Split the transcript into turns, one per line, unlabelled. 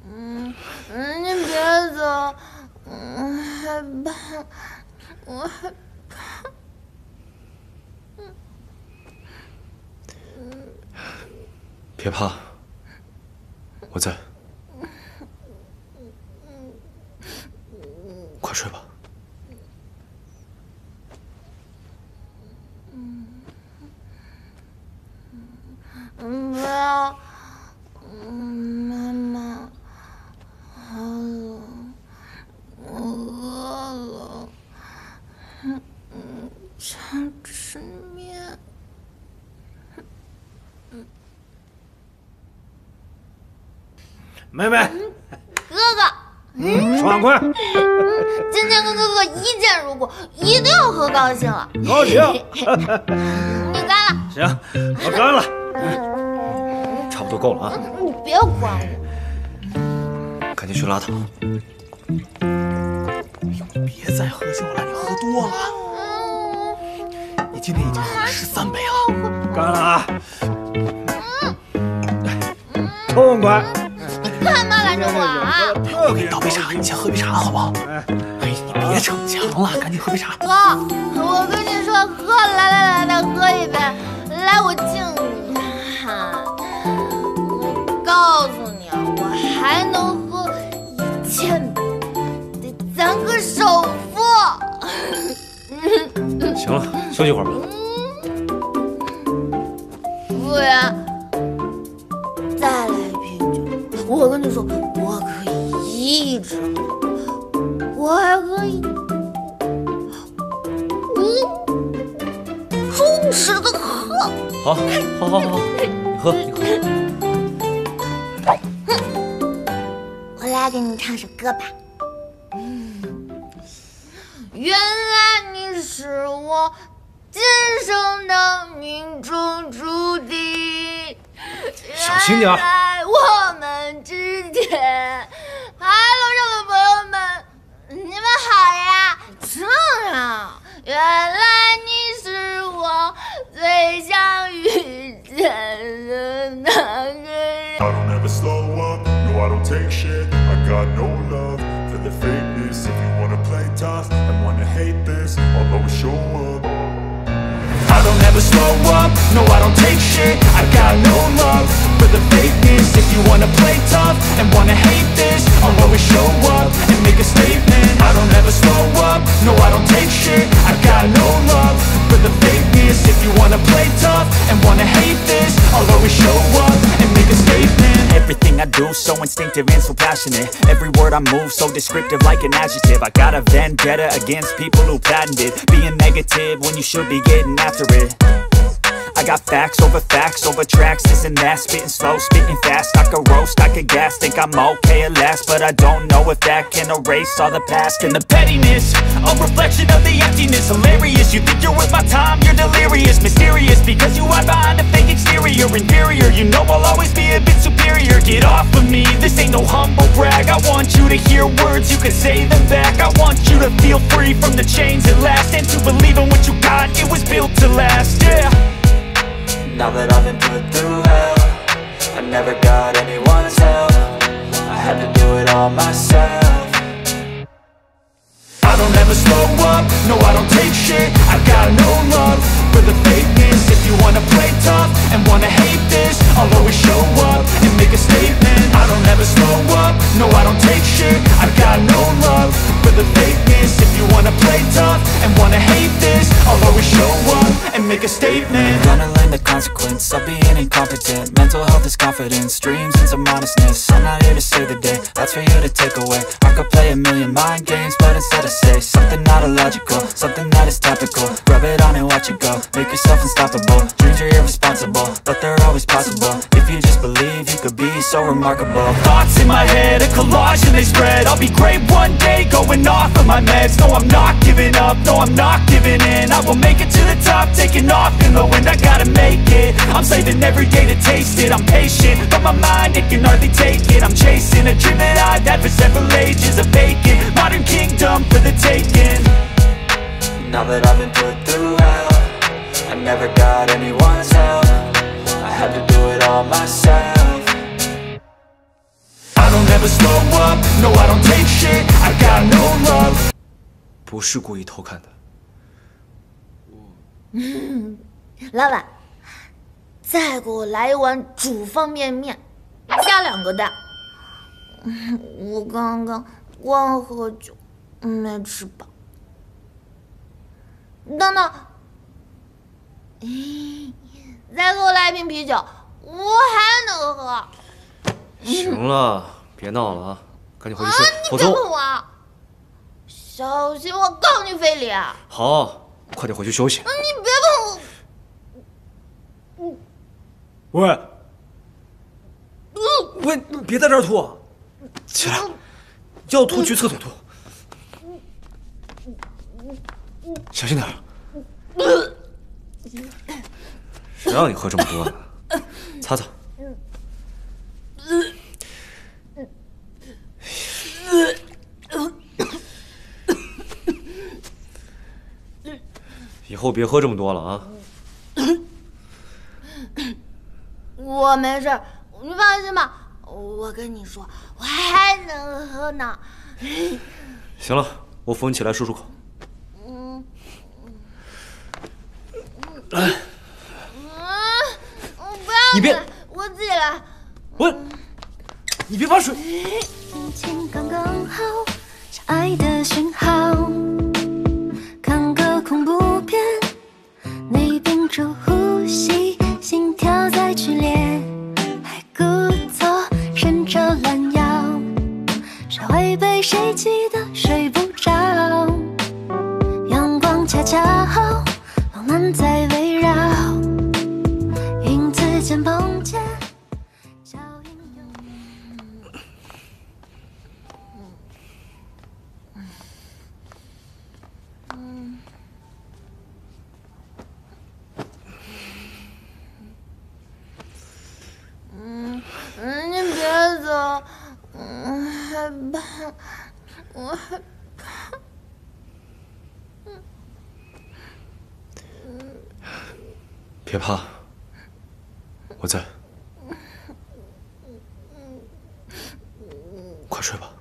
你别走，害怕，我害怕。
别怕，我在。快睡吧。
不要，妈妈，好冷，我饿了，想吃面。
妹妹，
哥哥，
爽快！
今天跟哥哥一见如故，一定要喝高兴了。
高兴。
你干了。
行，我干了。差不多够了啊！
你别管我。
赶紧去拉汤。
别再喝酒了，你喝多了。你今天已经喝了13杯了。
干了啊！痛快！
干嘛拦着我啊？
我给你倒杯茶，你先喝杯茶好不好？哎，你别逞强了，赶紧喝杯茶。
哥，我跟你说，喝，来，再喝一杯，来，我敬你。我告诉你啊，我还能喝1000杯，得咱个首付。
行了，休息会儿吧。
服务员，再来一瓶酒。我跟你说，我可以一直喝，我还可以忠实的喝。
好，你喝。
我来给你唱首歌吧。原来你是我今生的命中注定。
小心点儿。
原来我们之间，Hello，各位朋友们，你们好呀！正啊，原来你是我最想遇见的那个人。
I don't ever slow up, no I don't take shit. I got no love for the fakeness. If you wanna play tough and wanna hate this, I'll always show up.
I don't ever slow up, no I don't take shit. I got no love for the fakeness. If you wanna play tough and wanna hate this, I'll always show up and make a statement. I don't ever slow up, no I don't take shit. I got no love for the fakeness. If you wanna play tough and wanna hate this, I'll always show up and make a statement. Everything I do so instinctive and so passionate. Every word I move so descriptive like an adjective. I got a vendetta against people who patented being negative when you should be getting after it. I got facts over tracks, this and that. Spitting slow, spitting fast. I could roast, I could gas. Think I'm okay at last, but I don't know if that can erase all the past. And the pettiness, a reflection of the emptiness. Hilarious, you think you're worth my time, you're delirious. Mysterious, because you hide behind a fake exterior. Inferior, you know I'll always be a bit superior. Get off of me, this ain't no humble brag. I want you to hear words, you can say them back. I want you to feel free from the chains at last, and to believe in what you got, it was built to last, yeah. Now that I've been put through hell, I never got anyone's help. I had to do it all myself. I don't ever slow up, no I don't take shit. I got no love for the fakeness. If you wanna play tough and wanna hate this, I'll always show up and make a statement. I don't ever slow up, no I don't take shit. I got no love for the fakeness. If you wanna play tough and wanna hate this, I'll always show up and make a statement. Gonna learn the consequence of being incompetent. Mental health is confidence, dreams and some honestness. I'm not here to save the day, that's for you to take away. I could play a million mind games, but instead I say something not illogical, something that is topical. Rub it on and watch it go, make yourself unstoppable. Dreams are irresponsible, but they're always possible. If you just believe, you could be so remarkable. Thoughts in my head, a collage and they spread. I'll be great one day, going off of my meds. No, I'm not giving up, no, I'm not giving in. I will make it to the top, taking off in the wind. I gotta make it, I'm saving every day to taste it. I'm patient, but my mind, it can hardly take it. I'm chasing a dream that I've had for several ages. A vacant, modern kingdom for the taking. Now that I've been put through hell, I never got anyone's help. I had to do it all myself. I don't ever never slow up, no I don't take shit, I got no love.
不是故意偷看的。
老板，再给我来一碗煮方便面，加2个蛋。我刚刚光喝酒，没吃饱。等等，再给我来一瓶啤酒，我还能喝。
行了，别闹了啊，赶紧回去睡，否
你别
则
碰我，小心我告你非礼。
好，快点回去休息。
你别碰我。
喂，喂，别在这儿吐，
起来，
要吐去厕所吐。
小心点儿。谁让你喝这么多呢？擦擦。以后别喝这么多了啊！
我没事，你放心吧。我跟你说，我还能喝呢。
行了，我扶你起来漱漱口。
不要
你别，
我自己来。
喂，你别把水。
心情刚刚好，是爱的讯号。看个恐怖片，你屏住呼吸，心跳在剧烈，还故作伸着懒腰，谁会被谁气得睡不着？阳光恰恰好，浪漫在围绕，影子间碰见，脚印有。
你别走，我害怕，我害怕。
别怕，我在。快睡吧。